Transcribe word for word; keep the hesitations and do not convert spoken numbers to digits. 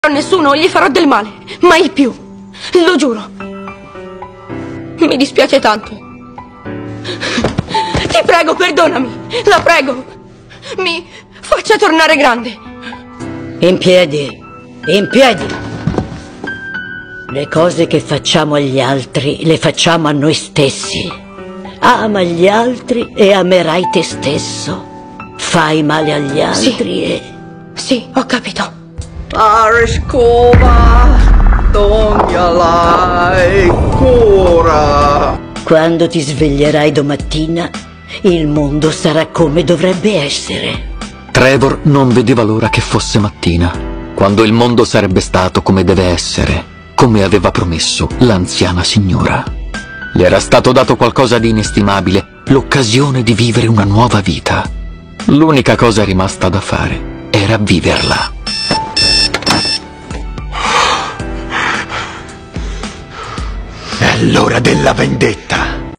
A nessuno gli farò del male, mai più, lo giuro. Mi dispiace tanto. Ti prego, perdonami, la prego. Mi faccia tornare grande. In piedi, in piedi. Le cose che facciamo agli altri le facciamo a noi stessi. Ama gli altri e amerai te stesso. Fai male agli altri Sì. e... Sì, ho capito. Arshkova, Donjalai, Cora. Quando ti sveglierai domattina, il mondo sarà come dovrebbe essere. Trevor non vedeva l'ora che fosse mattina, quando il mondo sarebbe stato come deve essere, come aveva promesso l'anziana signora. Gli era stato dato qualcosa di inestimabile, l'occasione di vivere una nuova vita. L'unica cosa rimasta da fare era viverla. È l'ora della vendetta.